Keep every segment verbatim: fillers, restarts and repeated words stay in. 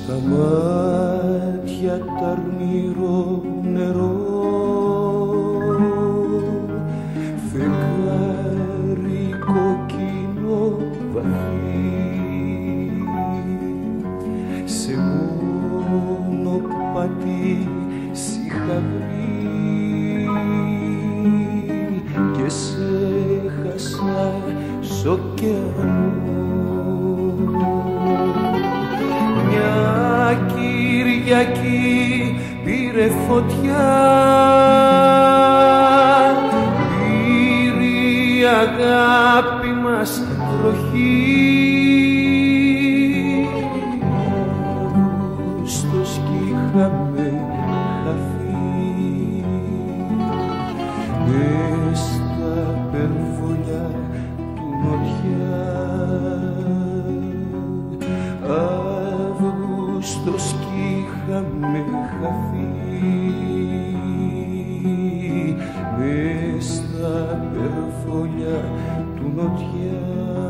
στα μάτια τ' αρνηρό νερό, φεγγάρι κόκκινο βαθύ, σε μονοπάτι σ' είχα βρει και σε χάσα σ' ωκεανό. Μια Κυριακή πήρε φωτιά, πήρε η αγάπη μας βροχή. Αύγουστος κι είχαμε χαθεί μες στα περβολιά του νοτιά. Αύγουστος κι είχαμε χαθεί μες στα περβολιά του νοτιά.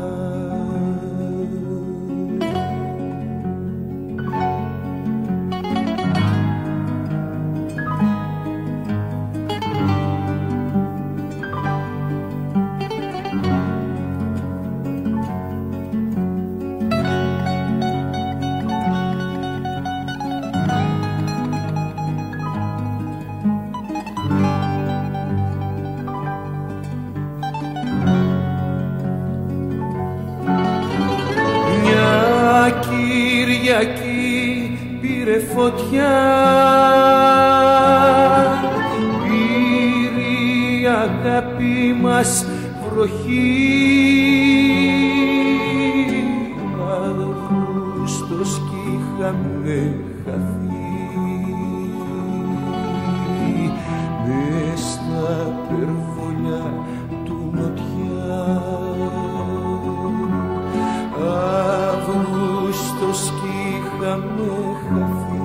Κυριακή πήρε φωτιά, πήρε η αγάπη μας βροχή. Αύγουστος κι είχαμε χαθεί μες στα περβολιά του νοτιά. Αύγουστος κι είχαμε χαθεί